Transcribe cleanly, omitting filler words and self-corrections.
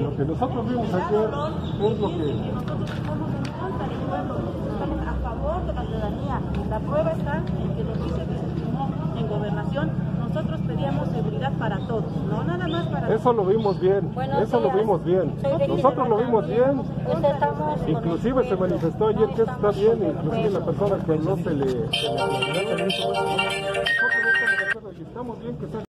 lo que nosotros vimos ayer es lo que... Nosotros estamos en contra del pueblo, estamos a favor de la ciudadanía. La prueba está en que el oficio que se firmó en Gobernación, nosotros pedíamos seguridad para todos, no nada más para... Eso lo vimos bien, eso lo vimos bien. Nosotros lo vimos bien. Inclusive se manifestó ayer que eso está bien, inclusive la persona que no se le... Nosotros estamos bien que sea...